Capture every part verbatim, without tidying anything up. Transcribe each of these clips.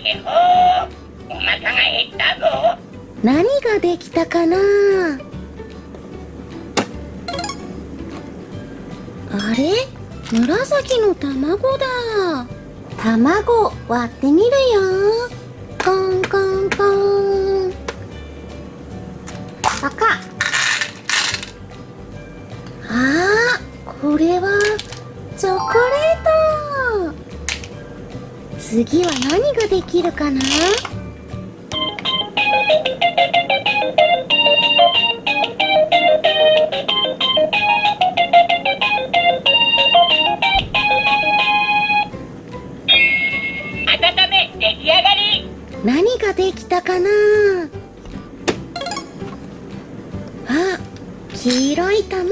へほー、お腹が減ったぞ。 何ができたかな。あれ、紫の卵だ。卵割ってみるよ。コンコンコン。パカッ。あー、これはチョコレート。次は何ができるかな。 温め出来上がり。 何ができたかな。あ、黄色い卵。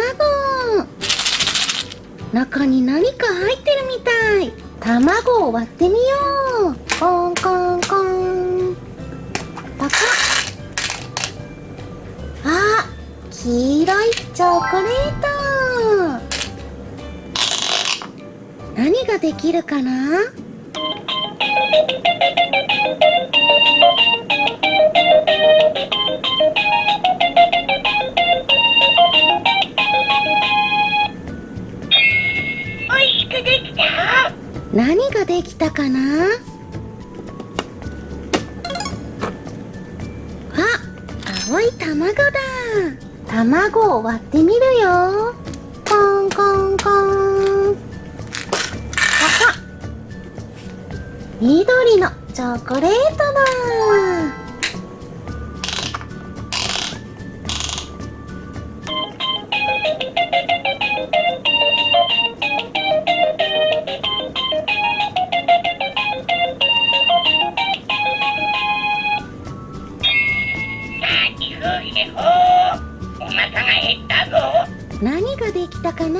中に何か入ってるみたい。卵を割ってみよう。コンコンコン。パカッ。あ、黄色いチョコレート。何ができるかな。 おいしくできた。 何ができたかな。あ、青い卵だ。卵を割ってみるよ。コンコンコン。パカッ。緑のチョコレートだ。 へほー、お腹が減ったぞ。 何ができたかな。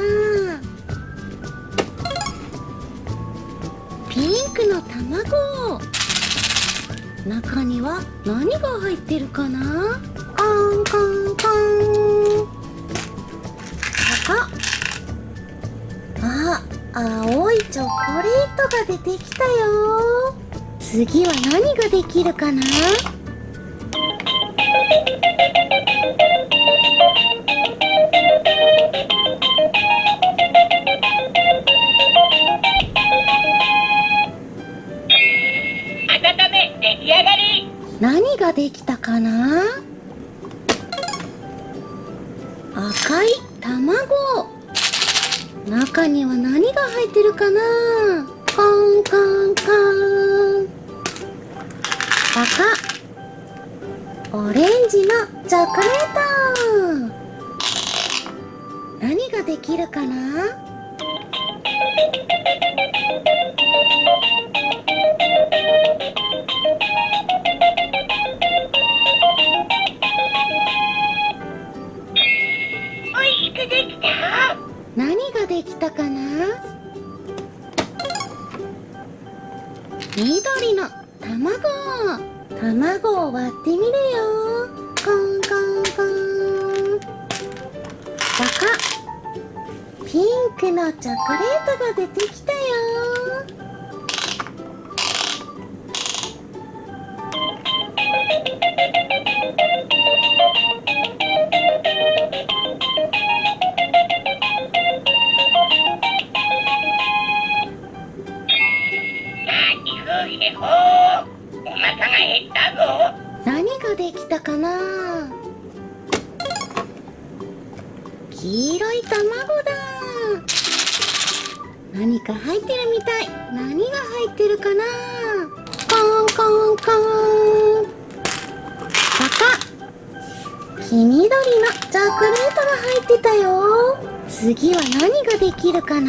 ピンクの卵。中には何が入ってるかな。コンコンコン。パカッ。あ、青いチョコレートが出てきたよ。次は何ができるかな。 温め出来上がり。 何ができたかな。赤い卵。中には何が入ってるかな。コンコンコン。パカッ。オレンジのチョコレート。何ができるかな。 おいしくできた。 何ができたかな。緑の卵。卵を割ってみるよ。コンコンコン。パカッ。ピンクのチョコレートが出てきたよ。 へほー、お腹が減ったぞ。 何ができたかな。黄色い卵だ。何か入ってるみたい。何が入ってるかな。コンコンコン。パカッ。黄緑のチョコレートが入ってたよ。次は何ができるかな。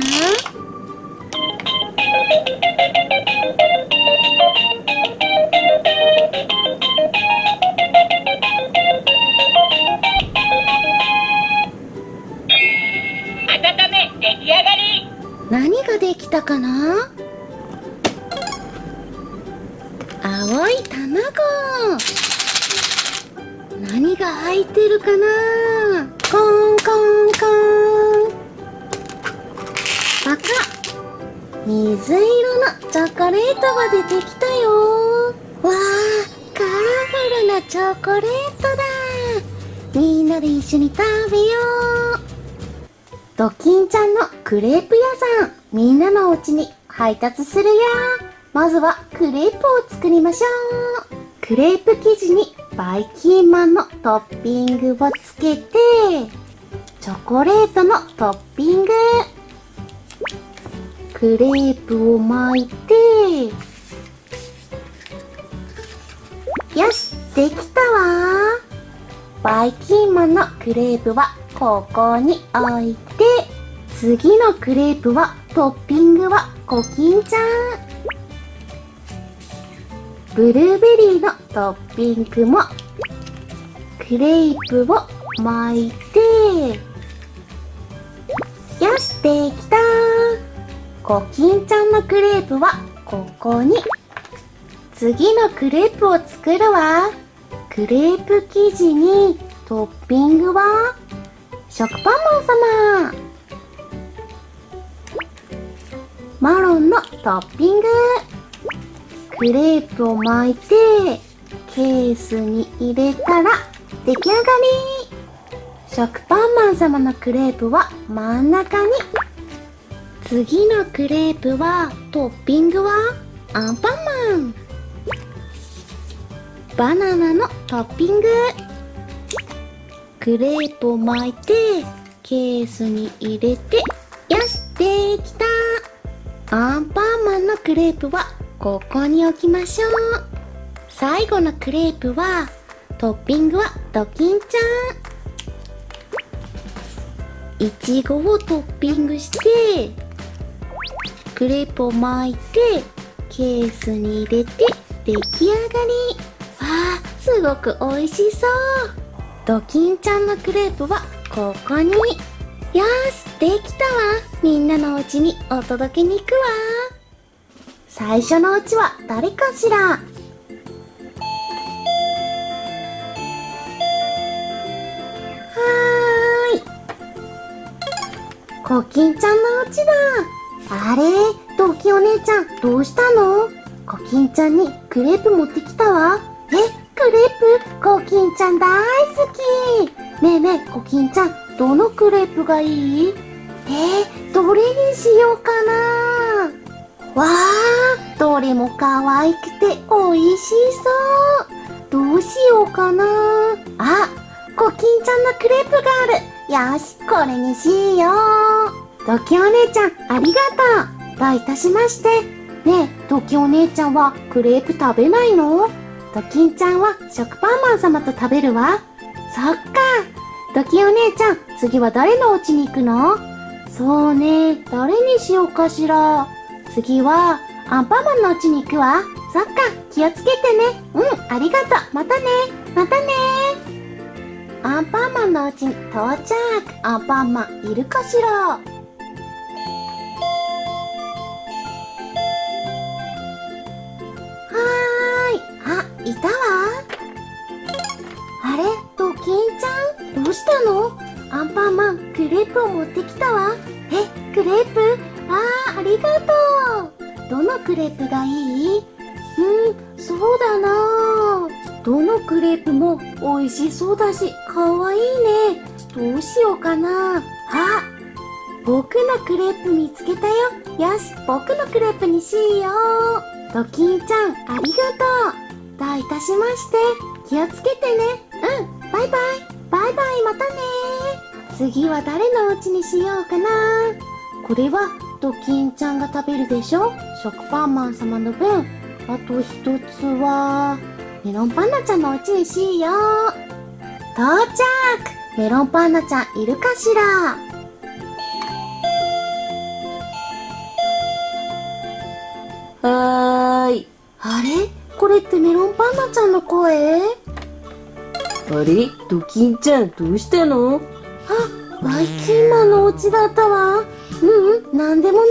温め出来上がり。 何ができたかな。青い卵。何が入ってるかな。コンコンコン。パカッ。水色のチョコレートが出てきたよ。 わー、カラフルなチョコレートだ。みんなで一緒に食べよう。ドキンちゃんのクレープ屋さん、みんなのお家に配達するよ。まずはクレープを作りましょう。クレープ生地にバイキンマンのトッピングをつけて、チョコレートのトッピング、クレープを巻いて、よし、できたわ。バイキンマンのクレープはここに置いて、次のクレープはトッピングはコキンちゃん。ブルーベリーのトッピングもクレープを巻いて、よし、できた。コキンちゃんのクレープはここに。次のクレープを作るわ。クレープ生地にトッピングは食パンマン様。マロンのトッピング。クレープを巻いてケースに入れたら出来上がり。食パンマン様のクレープは真ん中に。次のクレープはトッピングはアンパンマン。バナナのトッピング。クレープを巻いてケースに入れて、よし、できた。アンパンマンのクレープはここに置きましょう。最後のクレープはトッピングはドキンちゃん。いちごをトッピングしてクレープを巻いてケースに入れて出来上がり。わあ、すごく美味しそう。ドキンちゃんのクレープはここに。よし、できたわ。みんなのお家にお届けに行くわ。最初のお家は誰かしら。はーい、コキンちゃんのお家だ。あれ、ドキお姉ちゃんどうしたの？コキンちゃんにクレープ持ってきたわ。え、クレープ？コキンちゃん大好き。ねえねえ、コキンちゃん、どのクレープがいい？えー、どれにしようかな。わー、どれも可愛くて美味しそう。どうしようかな。あ、コキンちゃんのクレープがある。よし、これにしよう。ドキお姉ちゃん、ありがとう。どういたしまして。ねえ、ドキお姉ちゃんはクレープ食べないの？ドキンちゃんは食パンマン様と食べるわ。そっか。ドキお姉ちゃん、次は誰のお家に行くの？そうね、誰にしようかしら。次はアンパンマンのお家に行くわ。そっか、気をつけてね。うん、ありがとう。またね。またね。アンパンマンのお家に到着。アンパンマンいるかしら。はーい。あ、いたわ。あれ、ドキンちゃんどうしたの？アンパンマン、クレープを持ってきたわ。え、クレープ？あー、ありがとう。どのクレープがいい？うん、そうだなぁ。どのクレープも美味しそうだし、かわいいね。どうしようかな。あ、僕のクレープ見つけたよ。よし、僕のクレープにしよう。ドキンちゃん、ありがとう。どういたしまして。気をつけてね。うん、バイバイ。バイバイ、またね。次は誰のお家にしようかな。これはドキンちゃんが食べるでしょ。食パンマン様の分。あと一つはメロンパンナちゃんのお家にしよう。到着。メロンパンナちゃんいるかしら。はーい。あれ、これってメロンパンナちゃんの声？ あれ、ドキンちゃんどうしたの？ あ、バイキンマンのお家だったわ。ううん、なんでもない。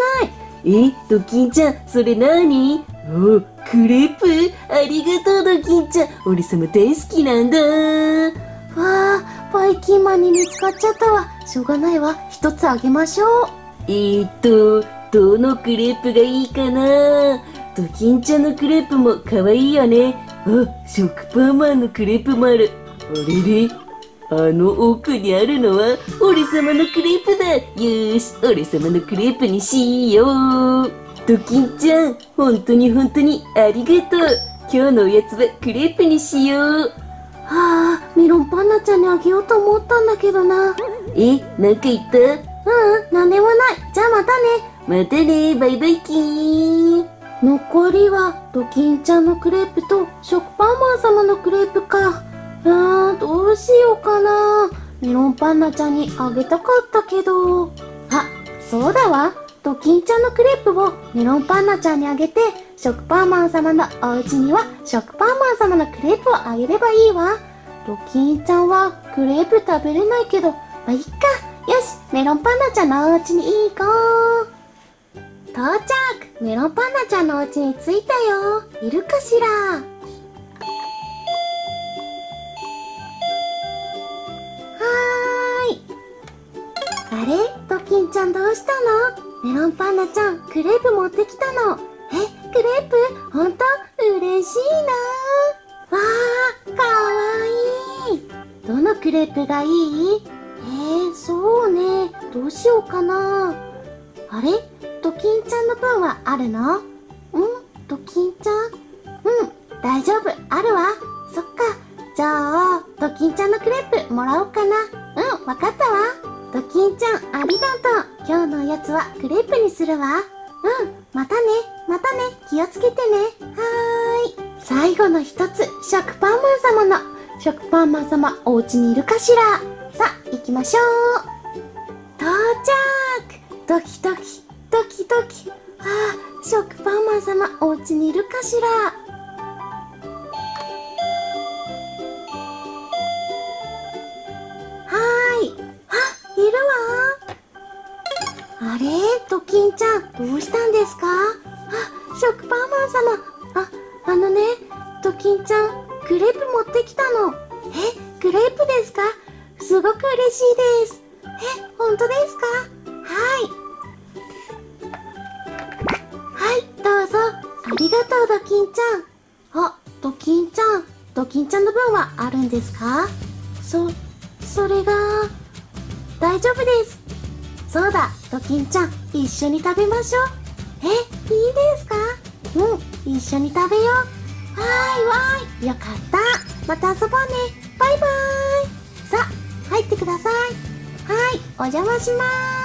え、ドキンちゃん、それなに？お、クレープ？ありがとう、ドキンちゃん。俺様大好きなんだ。 わあ、バイキンマンに見つかっちゃったわ。しょうがないわ。一つあげましょう。 えーっと、どのクレープがいいかな？ ドキンちゃんのクレープもかわいいよね。あ、食パンマンのクレープもある。あれれ、あの奥にあるのは俺様のクレープだ。よーし、俺様のクレープにしよう。ドキンちゃん、本当に本当にありがとう。今日のおやつはクレープにしよう。 はあ、メロンパンナちゃんにあげようと思ったんだけどな。 え、なんか言った？ ううん、なんでもない。じゃあまたね。 またね、バイバイキーン。 残りはドキンちゃんのクレープと食パンマン様のクレープか。あー、どうしようかな。メロンパンナちゃんにあげたかったけど。あ、そうだわ。ドキンちゃんのクレープをメロンパンナちゃんにあげて、食パンマン様のお家には食パンマン様のクレープをあげればいいわ。ドキンちゃんはクレープ食べれないけど、まあいっか。よし、メロンパンナちゃんのお家に行こう。到着。メロンパンナちゃんのお家に着いたよ。いるかしら？はーい。あれ？ドキンちゃんどうしたの？メロンパンナちゃん、クレープ持ってきたの。え、クレープ？ほんと？嬉しいな。わー、かわいい。どのクレープがいい？えー、そうね。どうしようかな。あれ？ドキンちゃんの分はあるの？ん？ドキンちゃん？うん、大丈夫。あるわ。そっか。じゃあ、ドキンちゃんのクレープもらおうかな。うん、わかったわ。ドキンちゃん、ありがとう。今日のおやつはクレープにするわ。うん、またね。またね。気をつけてね。はーい。最後の一つ、食パンマン様の。食パンマン様、お家にいるかしら？さあ、行きましょう。到着。ドキドキ、ドキドキ。ああ、食パンマン様、お家にいるかしら？はーい。あ、いるわ。あれ？ドキンちゃん、どうしたんですか？あ、食パンマン様。あ、あのね、ドキンちゃん、クレープ持ってきたの。え、クレープですか？すごく嬉しいです。え、本当ですか？はい。はい、どうぞ。ありがとう、ドキンちゃん。あ、ドキンちゃん。ドキンちゃんの分はあるんですか？そ、それが、大丈夫です。そうだ、ドキンちゃん、一緒に食べましょう。え、いいですか？うん、一緒に食べよう。わーいわーい。よかった。また遊ぼうね。バイバーイ。さあ、入ってください。はい、お邪魔しまーす。